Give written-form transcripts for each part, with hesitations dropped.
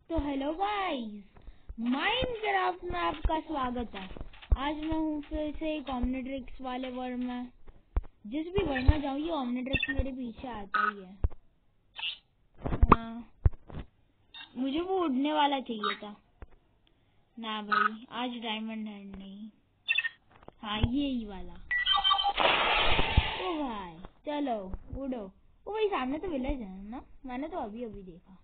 तो hello guys, Minecraft में आपका स्वागत है। आज मैं हूँ फिर से एक ओमनिट्रिक्स वाले वर्ल्ड में। जिस भी वर्ल्ड में जाऊँ ये ओमनिट्रिक्स मेरे पीछे आता ही है। मुझे वो उड़ने वाला चाहिए था ना भाई, आज डायमंड हैंड नहीं। हाँ ये ही वाला। ओ भाई चलो उड़ो। ओ भाई सामने तो विलेज है ना, मैंने तो अभी अभी देखा।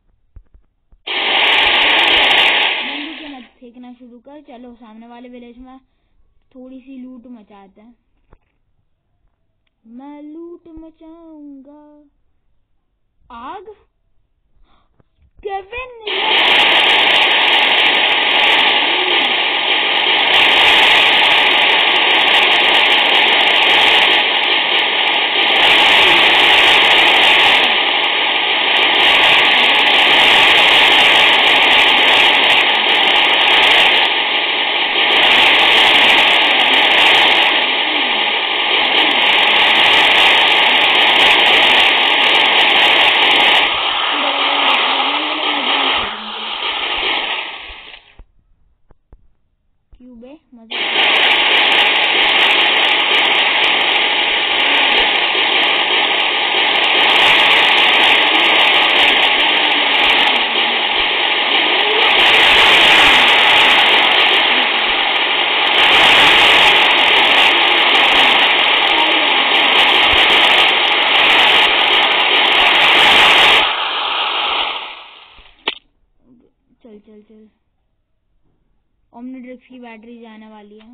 बंदूकें मत फेंकना शुरू कर। चलो सामने वाले विलेज में थोड़ी सी लूट मचाते हैं। मैं लूट मचाऊंगा। आग केविन चल ओमनिट्रिक्स की बैटरी जाने वाली है।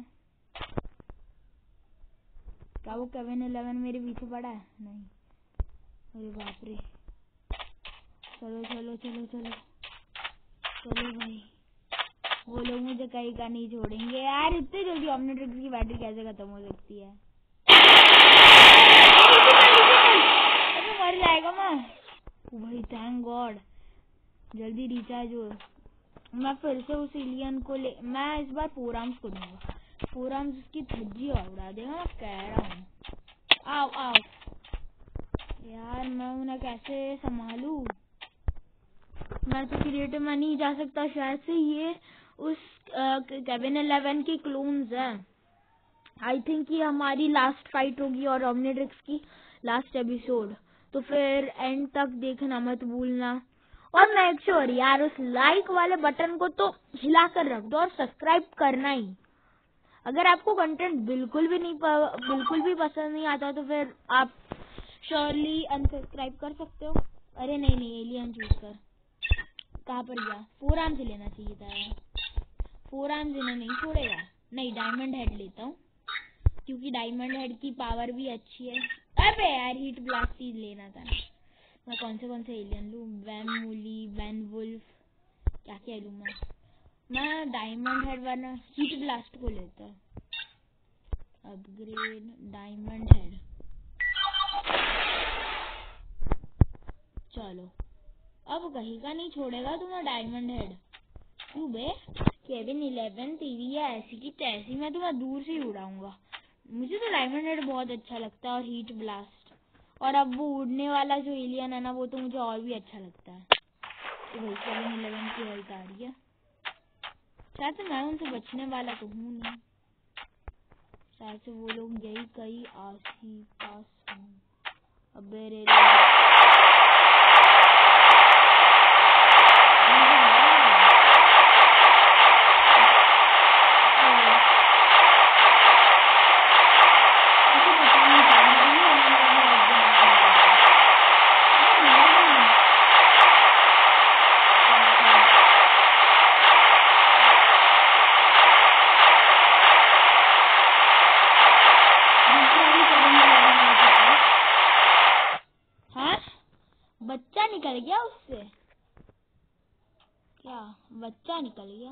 क्या वो केविन 11 मेरे पीछे पड़ा है? नहीं। अरे बाप रे। चलो चलो चलो चलो चलो भाई, वो लोग मुझे कहीं का नहीं छोड़ेंगे यार। इतनी जल्दी ओमनिट्रिक्स की बैटरी कैसे खत्म हो सकती है? अरे मर जाएगा मैं। ओ भाई थैंक गॉड, जल्दी रिचार्ज हो। मैं फिर से उस एलियन को मैं इस बार 4 आर्म्स को दूंगा। 4 आर्म्स उसकी धज्जी उड़ा देगा, मैं कह रहा हूँ। आओ आओ यार, मैं उन्हें कैसे संभालूं? मैं तो क्रिएटिव में नहीं जा सकता शायद से। ये उस केविन 11 की क्लोन्स हैं। आई थिंक ये हमारी लास्ट फाइट होगी और ओमनिट्रिक्स की लास्ट एपिसोड। तो फिर एंड तक देखना मत भूलना। और मेक श्योर यार उस लाइक वाले बटन को तो हिला कर रख दो और सब्सक्राइब करना ही। अगर आपको कंटेंट बिल्कुल भी पसंद नहीं आता तो फिर आप श्योरली अनसब्सक्राइब कर सकते हो। अरे नहीं एलियन चूज कर। कहाँ पर गया? 4 आर्म्स लेना चाहिए था यार। 4 आर्म्स इन्हें नहीं छोड़ेगा। नहीं, डायमंड हेड लेता हूँ क्योंकि डायमंड हेड की पावर भी अच्छी है। अबे यार हीट ब्लास्ट ही लेना था। मैं कौन से एलियन लूं? वैन मूली, वैन वुल्फ, क्या लूं मैं डायमंड हेड वरना हीट ब्लास्ट को लेता है। Upgrade diamond head. चलो अब कहीं का नहीं छोड़ेगा तुम्हें डायमंड हेड। क्यों बे? केविन 11 टीवी है ऐसी की तैसी, मैं तुम्हें दूर से ही उड़ाऊंगा। मुझे तो डायमंड हेड बहुत अच्छा लगता है और हीट ब्लास्ट। और अब वो उड़ने वाला जो एलियन है ना, वो तो मुझे और भी अच्छा लगता है। तो भाई केविन 11 की हेल्थ आ रही है। शायद से मैं उनसे बचने वाला तो हूँ नहीं। शायद से वो लोग यही कहीं आसी पास हूँ। अबे रे बच्चा निकल गया उससे। क्या बच्चा निकल गया?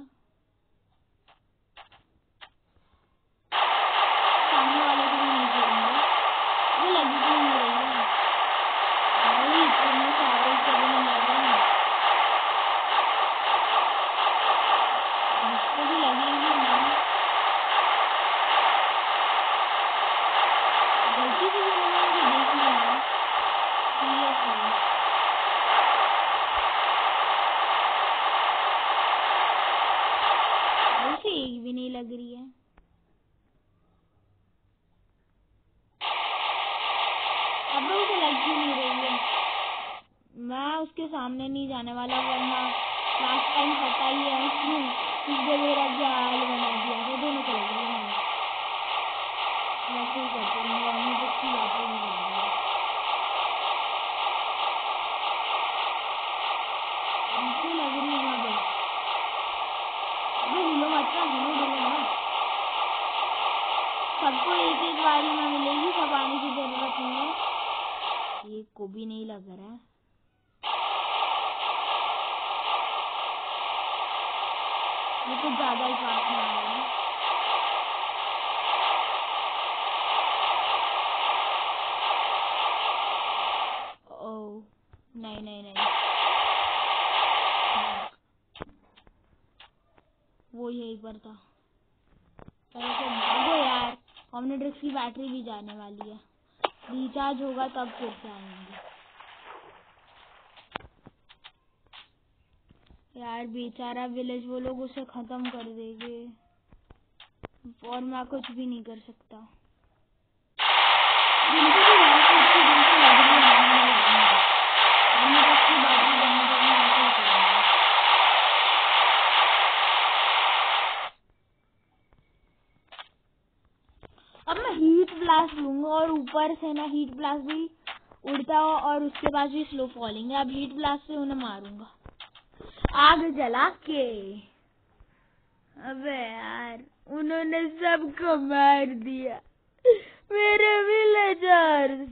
सामने वाले को नहीं छोड़ेंगे। वो लगी भी नहीं रही है भाई। इतने सारे केविन 11 मुझको भी लगेगी ना। गलती से भी मैंने देख लिया। सीरियसली के सामने नहीं जाने वाला, वरना लास्ट टाइम पता ही है उसने इसने मेरा जाल बना दिया था। दोनों चले गए, वैसे ही करते रहेंगे, हमें तो की बात ही नहीं करेंगे। मुझे लग रही है वहाँ पर हिलो मत ना, हिलो ना, सबको एक एक बारी में मिलेगी, सब आने की जरूरत नहीं है। एक को भी नहीं लग रहा है। ये कुछ ज्यादा ही फास्ट में आ रहा है। ओह नहीं नहीं नहीं, वो यहीं पर था। पहले तो भागो यार, ऑमनिट्रिक्स की बैटरी भी जाने वाली है, रिचार्ज होगा तब फिर से आएंगे। यार बेचारा विलेज, वो लोग उसे खत्म कर देंगे और मैं कुछ भी नहीं कर सकता। अब मैं हीट ब्लास्ट लूंगा और ऊपर से ना हीट ब्लास्ट भी उड़ता हो और उसके बाद भी स्लो फॉलिंग है। अब हीट ब्लास्ट से उन्हें मारूंगा आग जला के। अबे यार, उन्होंने सबको मार दिया, मेरे विलेजर्स।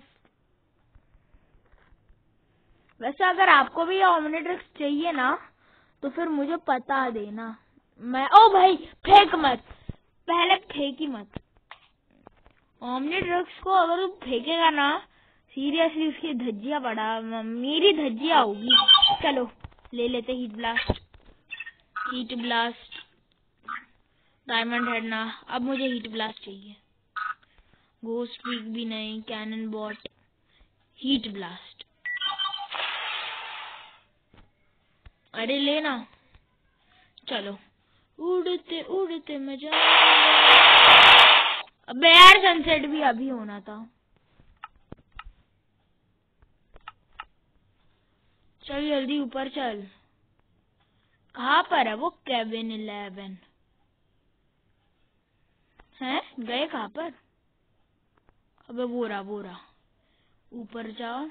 वैसे अगर आपको भी ऑमनिट्रिक्स चाहिए ना तो फिर मुझे बता देना। मैं ओ भाई फेंक मत, पहले फेंक ही मत। ऑमनिट्रिक्स को अगर तू फेंकेगा ना, सीरियसली उसकी धज्जियां बढ़ा, मेरी धज्जियां होगी। चलो ले लेते heat blast. Heat blast diamond head ना, अब मुझे हीट ब्लास्ट चाहिए। घोस्ट पीक भी नहीं, कैनन बॉट, हीट ब्लास्ट। अरे लेना, चलो उड़ते उड़ते मजा। अबे यार सनसेट भी अभी होना था। चल जल्दी ऊपर चल। कहाँ पर है वो केबिन 11 है? गए कहाँ पर? अबे वो रहा ऊपर जाओ।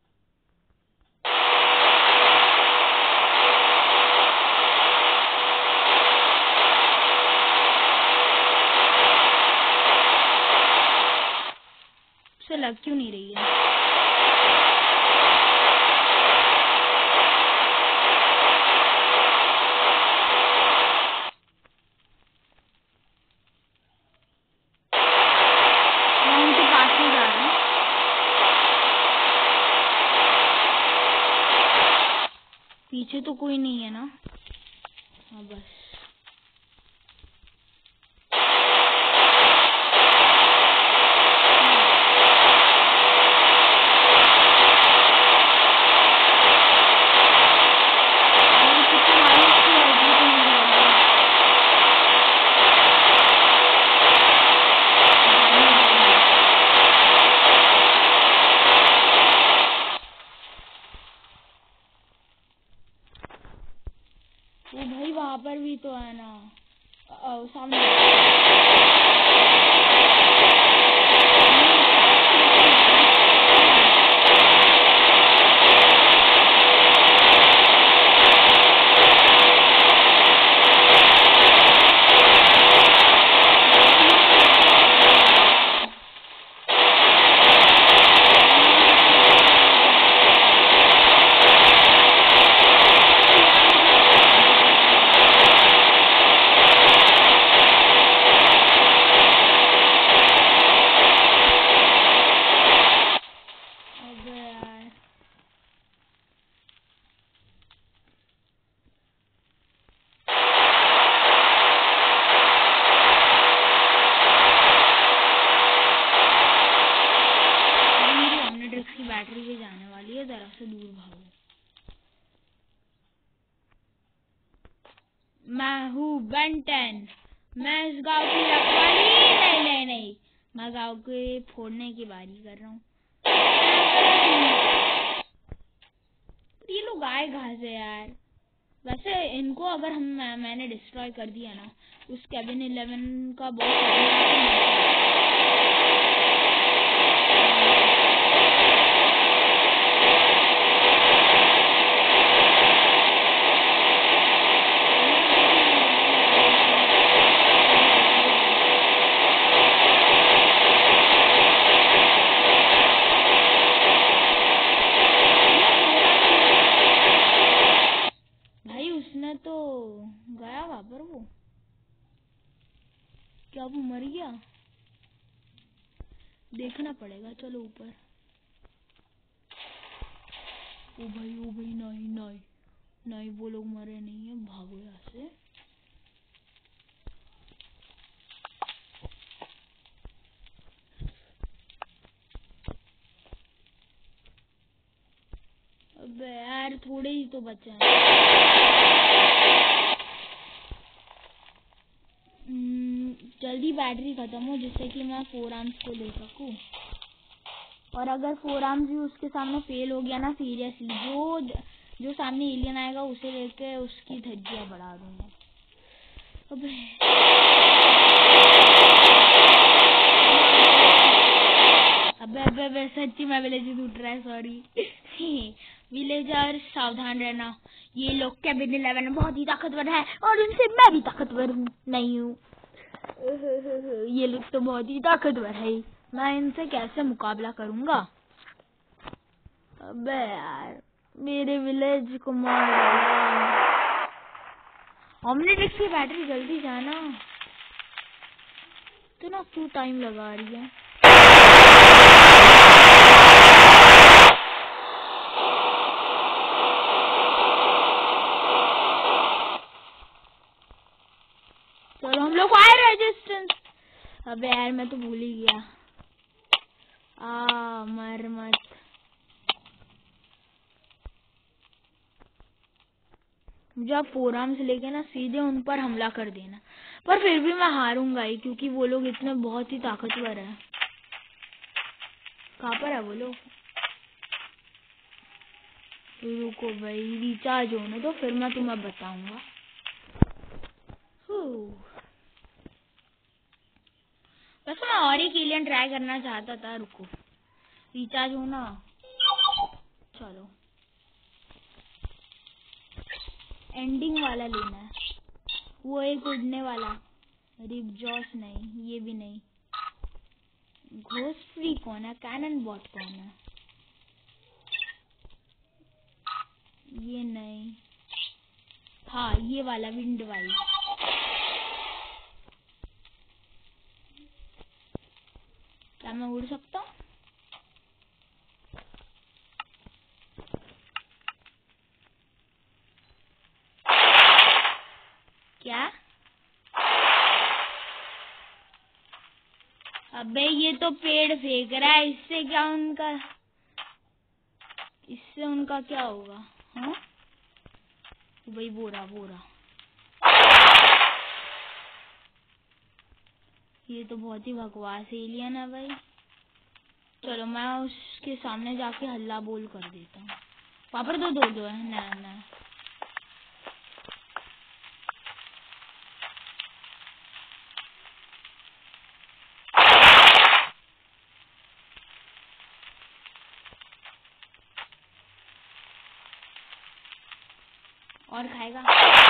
उसे लग क्यों नहीं रही है? पीछे तो कोई नहीं है ना? हाँ बस। वो भाई वहां पर भी तो है ना, सामने। बैटरी भी जाने वाली है, जरा से दूर भागो। मैं हूँ बेंटन, मैं इस गांव की रखवाली। नहीं, मैं गांव के फोड़ने की बारी कर रहा हूँ। ये लोग आए कहाँ से यार? वैसे इनको अगर मैंने डिस्ट्रॉय कर दिया ना, उस केबिन 11 का उसने तो गया वहां पर। वो क्या वो मर गया? देखना पड़ेगा। चलो ऊपर। ओ भाई नहीं नहीं नहीं, वो लोग मरे नहीं है। भागो यहाँ से। अबे यार थोड़े ही तो बचे हैं। जल्दी बैटरी खत्म हो जिससे कि मैं 4 आर्म्स को ले सकूं। और अगर 4 आर्म्स भी उसके सामने फेल हो गया ना, सीरियसली जो सामने एलियन आएगा उसे लेके उसकी धज्जियां बढ़ा दूंगा। अबे सच्ची में विलेज उठ रहा है। सॉरी विलेजर, सावधान रहना। ये लोग केबिन 11 बहुत ही ताकतवर है और उनसे मैं भी ताकतवर नहीं हूँ। ये लोग तो बहुत ही ताकतवर है, मैं इनसे कैसे मुकाबला करूंगा? अबे यार मेरे विलेज को मार डाला। ओमनीट्रिक्स की बैटरी जल्दी जाना। तो ना क्यों टाइम लगा रही है? चलो हम लोग फायर रेजिस्टेंस। अबे यार मैं तो भूल ही गया। मर मत। जब 4 आर्म्स लेके ना सीधे उन पर हमला कर देना। पर फिर भी मैं हारूंगा ही, क्योंकि वो लोग इतने बहुत ही ताकतवर हैं। कहाँ पर है वो लोग? रुको भाई, रिचार्ज होने दो फिर मैं तुम्हें बताऊंगा। वैसे मैं और एक एलियन ट्राई करना चाहता था। रुको रिचार्ज होना। चलो एंडिंग वाला लेना है। वो एक उड़ने वाला रिपजॉस नहीं, ये भी नहीं। घोस्ट फ्री कौन है? कैनन बॉट कौन है? ये नहीं। हाँ ये वाला विंड वाइज। क्या मैं उड़ सकता हूँ? क्या? अबे ये तो पेड़ फेंक रहा है, इससे उनका क्या होगा? हाँ भाई बोरा ये तो बहुत ही बकवास एलियन है भाई। चलो मैं उसके सामने जाके हल्ला बोल कर देता हूँ। वहाँ पर तो दो है ना। और खाएगा?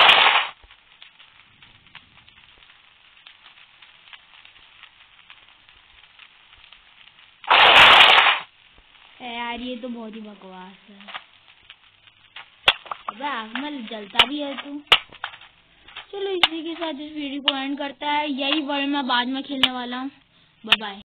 यार ये तो बहुत ही बकवास है। अबे आग में जलता भी है तू। चलो इसी के साथ इस वीडियो को एंड करता है। यही वर्ल्ड मैं बाद में खेलने वाला हूँ। Bye bye.